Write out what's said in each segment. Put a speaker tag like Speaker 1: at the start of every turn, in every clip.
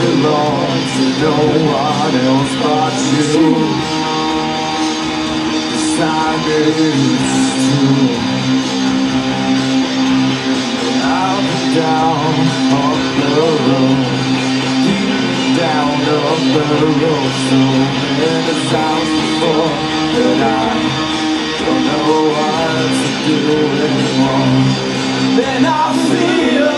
Speaker 1: belong to no one else but you. This time it's true. I've been down on the road, deep down on the road, so many times before that I don't know what to do anymore. Then I feel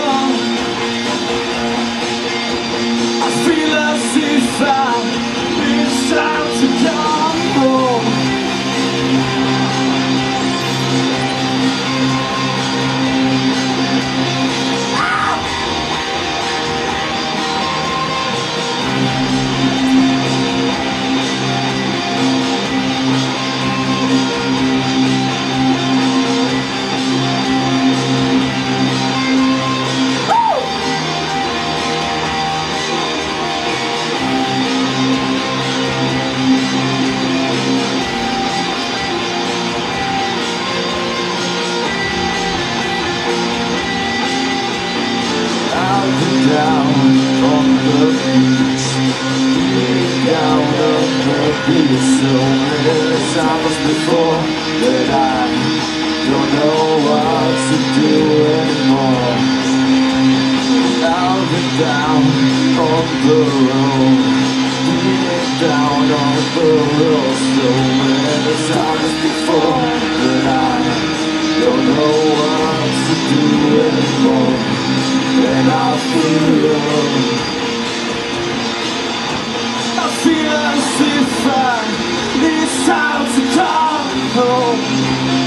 Speaker 1: as if it's time to come home. Down on the beach, down on the beach, so many times before that I don't know what to do anymore. I've been down on the road, down on the road, so many times before that I don't know what to do anymore. And I feel as if it's time to come home.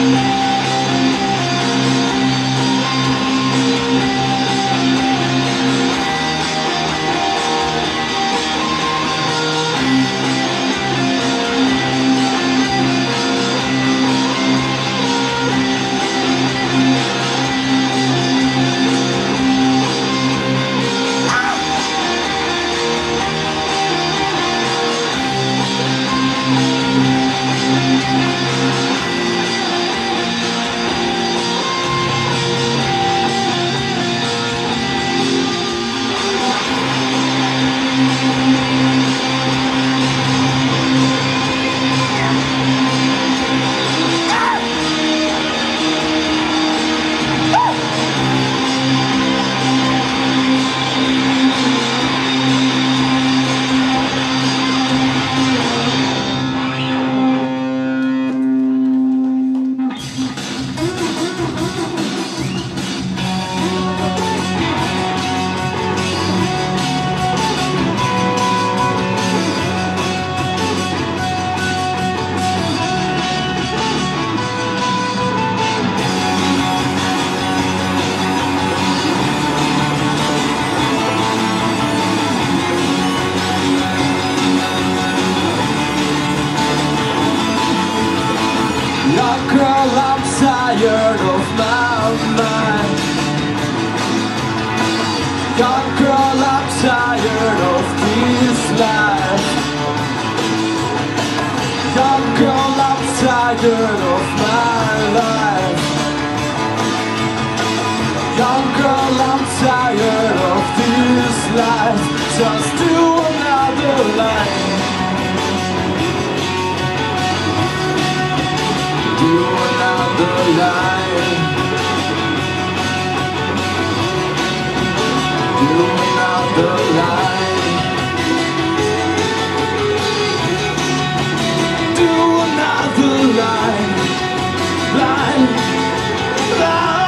Speaker 1: Young girl, I'm tired of my mind. Young girl, I'm tired of this life. Young girl, I'm tired of my life. Young girl, I'm tired of this life. Just do another line. Do another line. Do another line. Do another line. Line. Line.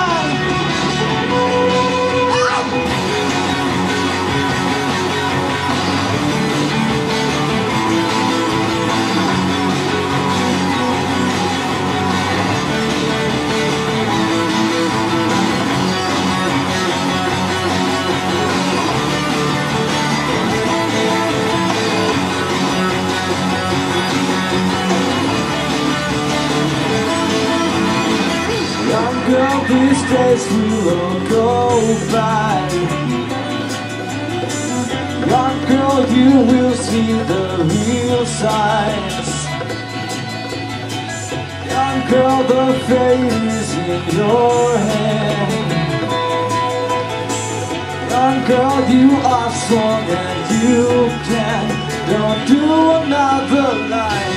Speaker 1: Girl, these days will all go by. Young girl, you will see the real signs. Young girl, the fate is in your hand. Young girl, you are strong and you can. Don't do another line.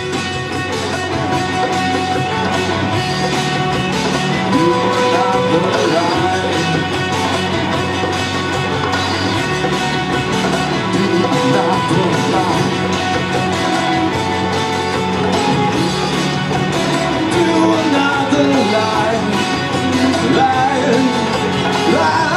Speaker 1: Do another line. Do another line. Do another line. Line. Line.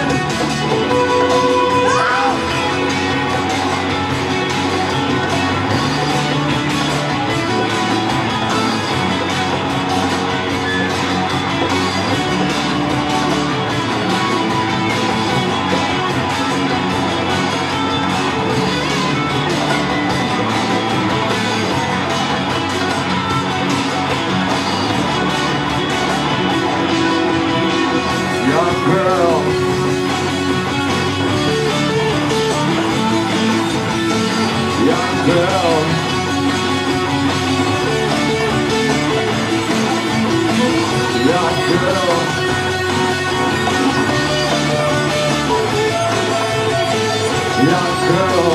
Speaker 1: Young girl, young girl, young girl, young girl.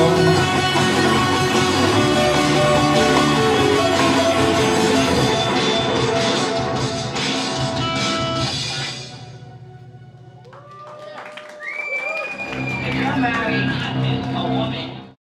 Speaker 2: If you're married, a woman